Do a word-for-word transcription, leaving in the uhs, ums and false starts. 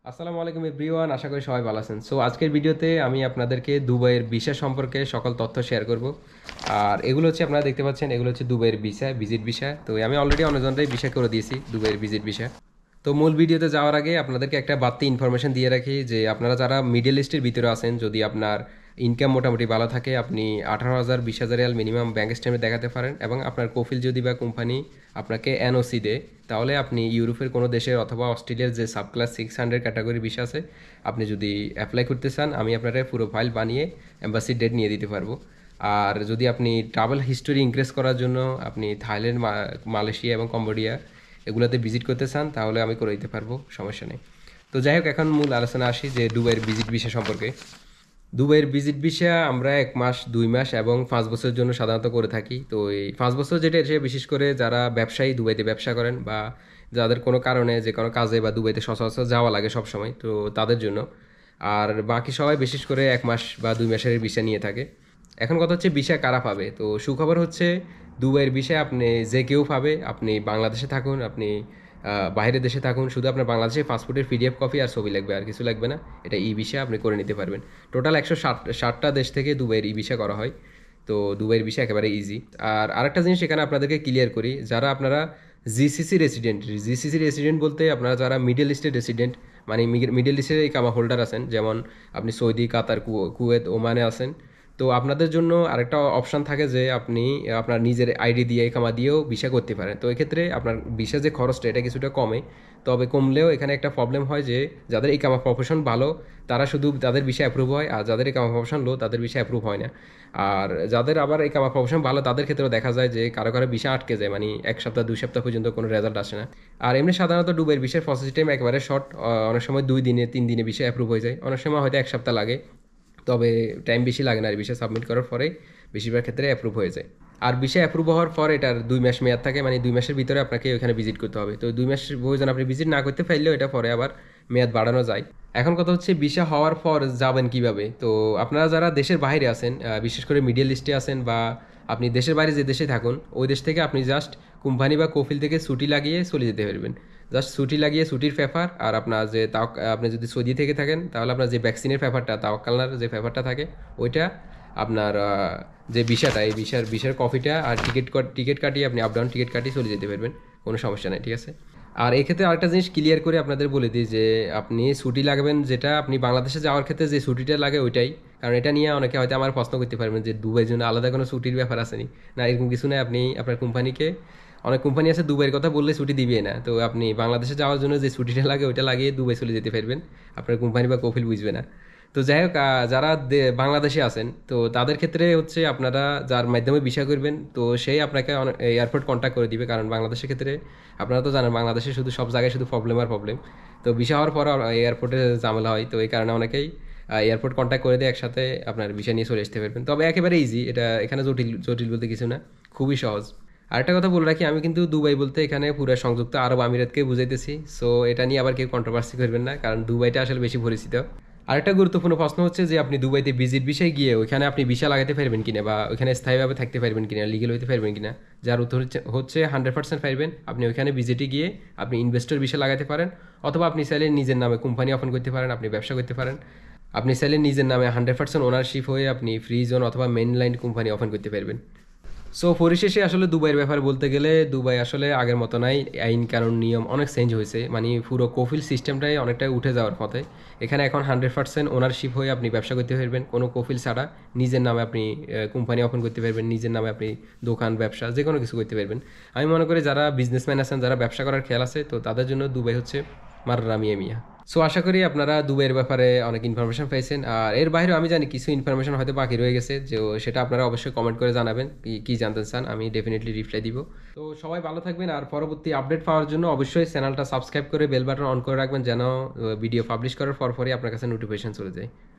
আসসালামু আলাইকুম এভরিওয়ান, আশা করি সবাই ভালো আছেন। সো আজকের ভিডিওতে আমি আপনাদেরকে দুবাইয়ের ভিসা সম্পর্কে সকল তথ্য শেয়ার করব। আর এগুলো হচ্ছে আপনারা দেখতে পাচ্ছেন, এগুলো হচ্ছে দুবাইয়ের ভিসা, ভিজিট ভিসা। তো আমি অলরেডি অনেকজনরাই ভিসা করে দিয়েছি দুবাইয়ের ভিজিট ভিসা। তো মূল ভিডিওতে যাওয়ার আগে আপনাদেরকে একটা বাড়তি ইনফরমেশন দিয়ে রাখি যে আপনারা যারা মিডল ইস্টের ভিতরে আছেন, যদি আপনার ইনকাম মোটামুটি ভালো থাকে, আপনি আঠারো হাজার বিশ হাজার রিয়াল মিনিমাম ব্যাঙ্ক স্টেটমেন্ট দেখাতে পারেন এবং আপনার কফিল যদি বা কোম্পানি আপনাকে এনওসি দেয়, তাহলে আপনি ইউরোপের কোনো দেশের অথবা অস্ট্রেলিয়ার যে subclass six hundred category visa আছে, আপনি যদি অ্যাপ্লাই করতে চান, আমি আপনার পুরো ফাইল বানিয়ে এম্বাসি ডেট নিয়ে দিতে পারবো। আর যদি আপনি ট্রাভেল হিস্টোরি ইনক্রিজ করার জন্য আপনি থাইল্যান্ড, মালয়েশিয়া এবং কম্বোডিয়া এগুলোতে ভিজিট করতে চান, তাহলে আমি করে দিতে পারবো, সমস্যা নেই। তো যাই হোক, এখন মূল আলোচনা আসি যে দুবাইয়ের ভিজিট ভিসা সম্পর্কে। দুবাইয়ের ভিজিট ভিসা আমরা এক মাস, দুই মাস এবং পাঁচ বছরের জন্য সাধারণত করে থাকি। তো এই পাঁচ বছর যেটা, এসে বিশেষ করে যারা ব্যবসায়ী দুবাইতে ব্যবসা করেন বা যাদের কোনো কারণে যে কোনো কাজে বা দুবাইতে সচরাচর যাওয়া লাগে সব সময়, তো তাদের জন্য। আর বাকি সবাই বিশেষ করে এক মাস বা দুই মাসের ভিসা নিয়ে থাকে। এখন কথা হচ্ছে ভিসা কারা পাবে। তো সুখবর হচ্ছে দুবাইয়ের ভিসা আপনি যে কেউ পাবে। আপনি বাংলাদেশে থাকুন, আপনি বাইরের দেশে থাকুন, শুধু আপনার বাংলাদেশের পাসপোর্টের পিডিএফ কপি আর ছবি লাগবে, আর কিছু লাগবে না। এটা ই ভিসা আপনি করে নিতে পারবেন। টোটাল একশো ষাট ষাটটা দেশ থেকে দুবাইয়ের ই ভিসা করা হয়। তো দুবাইয়ের ভিসা একেবারে ইজি। আর আরেকটা জিনিস এখানে আপনাদেরকে ক্লিয়ার করি, যারা আপনারা জিসিসি রেসিডেন্ট, জিসিসি রেসিডেন্ট বলতে আপনারা যারা মিডল ইস্টের রেসিডেন্ট, মানে মিডল ইস্টের এই কামা হোল্ডার আছেন, যেমন আপনি সৌদি, কাতার, কুয়েত, ওমানে আছেন, তো আপনাদের জন্য আরেকটা অপশান থাকে যে আপনি আপনার নিজের আইডি দিয়ে, কামা দিয়েও ভিসা করতে পারেন। তো এক্ষেত্রে আপনার ভিসা যে খরচটা, এটা কিছুটা কমে। তবে কমলেও এখানে একটা প্রবলেম হয় যে যাদের এই কামা প্রফেশন ভালো, তারা শুধু তাদের ভিসা অ্যাপ্রুভ হয়, আর যাদের এই কামা প্রফেশন লো, তাদের ভিসা অ্যাপ্রুভ হয় না। আর যাদের আবার এই কামা প্রফেশন ভালো, তাদের ক্ষেত্রেও দেখা যায় যে কারো কারো ভিসা আটকে যায়, মানে এক সপ্তাহ দুই সপ্তাহ পর্যন্ত কোনো রেজাল্ট আসে না। আর এমনি সাধারণত দুবাইয়ের ভিসার প্রসেস টাইম একেবারে শর্ট। অনেক সময় দুই দিনে তিন দিনে ভিসা অ্যাপ্রুভ হয়ে যায়, অনেক সময় হয়তো এক সপ্তাহ লাগে। তবে টাইম বেশি লাগে না, আর ভিসা সাবমিট করার পরে বেশিরভাগ ক্ষেত্রে অ্যাপ্রুভ হয়ে যায়। আর ভিসা অ্যাপ্রুভ হওয়ার পর এটার দুই মাস মেয়াদ থাকে, মানে দুই মাসের ভিতরে আপনাকে ওখানে ভিজিট করতে হবে। তো দুই মাসের প্রয়োজন, আপনি ভিজিট না করতে পারলেও এটা পরে আবার মেয়াদ বাড়ানো যায়। এখন কথা হচ্ছে ভিসা হওয়ার পর যাবেন কিভাবে। তো আপনারা যারা দেশের বাইরে আছেন, বিশেষ করে মিডল ইস্টে আছেন বা আপনি দেশের বাইরে যে দেশে থাকুন, ওই দেশ থেকে আপনি জাস্ট কোম্পানি বা কফিল থেকে ছুটি লাগিয়ে চলে যেতে পারবেন। জাস্ট ছুটি লাগিয়ে, ছুটির পেপার, আর আপনার যে তাও, আপনি যদি সৌদি থেকে থাকেন তাহলে আপনার যে ভ্যাকসিনের পেপারটা, তাওয়াক্কালনার যে পেপারটা থাকে, ওইটা আপনার যে ভিসাটা, এই ভিসার ভিসার কপিটা আর টিকিট টিকিট কাটিয়ে আপনি আপ ডাউন টিকিট কাটিয়ে চলে যেতে পারবেন, কোনো সমস্যা নেই, ঠিক আছে। আর এই ক্ষেত্রে আরেকটা জিনিস ক্লিয়ার করে আপনাদের বলে দিই যে আপনি ছুটি লাগবেন, যেটা আপনি বাংলাদেশে যাওয়ার ক্ষেত্রে যে ছুটিটা লাগে ওইটাই। কারণ এটা নিয়ে অনেকে হয়তো আমার প্রশ্ন করতে পারবেন যে দুবাইয়ের জন্য আলাদা কোনো ছুটির ব্যাপার আসেনি। না, এরকম কিছু নেই। আপনি আপনার কোম্পানিকে, অনেক কোম্পানি আছে দুবাইয়ের কথা বললে ছুটি দিবে না, তো আপনি বাংলাদেশে যাওয়ার জন্য যে ছুটিটা লাগে ওইটা লাগিয়ে দুবাই চলে যেতে পারবেন, আপনার কোম্পানি বা কফিল বুঝবে না। তো যাই হোক, যারা বাংলাদেশে আছেন, তো তাদের ক্ষেত্রে হচ্ছে আপনারা যার মাধ্যমে ভিসা করবেন, তো সেই আপনাকে এয়ারপোর্ট কন্ট্যাক্ট করে দিবে। কারণ বাংলাদেশের ক্ষেত্রে আপনারা তো জানেন, বাংলাদেশে শুধু সব জায়গায় শুধু প্রবলেম আর প্রবলেম। তো ভিসা হওয়ার পর এয়ারপোর্টে ঝামেলা হয়, তো এই কারণে অনেকেই এয়ারপোর্ট কন্ট্যাক্ট করে দিয়ে একসাথে আপনার ভিসা নিয়ে চলে আসতে পারবেন। তবে একেবারে ইজি, এটা এখানে জটিল জটিল বলতে কিছু না, খুবই সহজ। আরেকটা কথা বলে রাখি, আমি কিন্তু দুবাই বলতে এখানে পুরো সংযুক্ত আরব আমিরাতকে বুঝাইতেছি। সো এটা নিয়ে আবার কেউ কন্ট্রোভার্সি করবেন না, কারণ দুবাইটা আসলে বেশি পরিচিত। আরেকটা গুরুত্বপূর্ণ প্রশ্ন হচ্ছে যে আপনি দুবাইতে ভিজিট ভিসায় গিয়ে ওইখানে আপনি ভিসা লাগাতে পারবেন কিনা, বা ওইখানে স্থায়ীভাবে থাকতে পারবেন কিনা, লিগেল হইতে পারবেন কিনা। যার উত্তর হচ্ছে হচ্ছে হান্ড্রেড পার্সেন্ট পারবেন। আপনি ওইখানে ভিজিটে গিয়ে আপনি ইনভেস্টর ভিসা লাগাতে পারেন, অথবা আপনি চাইলে নিজের নামে কোম্পানি ওপেন করতে পারেন, আপনি ব্যবসা করতে পারেন। আপনি চাইলে নিজের নামে হান্ড্রেড পার্সেন্ট ওনারশিপ হয়ে আপনি ফ্রি জোন অথবা মেইন লাইন কোম্পানি ওপেন করতে পারবেন। সো পরিশেষে আসলে দুবাইয়ের ব্যাপারে বলতে গেলে, দুবাই আসলে আগের মতো নাই। আইন কানুন নিয়ম অনেক চেঞ্জ হয়েছে, মানে পুরো কফিল সিস্টেমটাই অনেকটাই উঠে যাওয়ার পথে। এখানে এখন হান্ড্রেড পার্সেন্ট ওনারশিপ হয়ে আপনি ব্যবসা করতে পারবেন, কোনো কফিল ছাড়া। নিজের নামে আপনি কোম্পানি ওপেন করতে পারবেন, নিজের নামে আপনি দোকান, ব্যবসা যে কোনো কিছু করতে পারবেন। আমি মনে করি যারা বিজনেসম্যান আছেন, যারা ব্যবসা করার খেয়াল আছে, তো তাদের জন্য দুবাই হচ্ছে মাররা মিয়া মিয়া। সো আশা করি আপনারা দুবাইয়ের ব্যাপারে অনেক ইনফরমেশন পেয়েছেন। আর এর বাইরেও আমি জানি কিছু ইনফরমেশন হয়তো বাকি রয়ে গেছে, যে সেটা আপনারা অবশ্যই কমেন্ট করে জানাবেন কি কি জানতে চান, আমি ডেফিনেটলি রিপ্লাই দিব। তো সবাই ভালো থাকবেন, আর পরবর্তী আপডেট পাওয়ার জন্য অবশ্যই চ্যানেলটা সাবস্ক্রাইব করে বেল বাটন অন করে রাখবেন, যেন ভিডিও পাবলিশ করার পরপরই আপনার কাছে নোটিফিকেশন চলে যায়।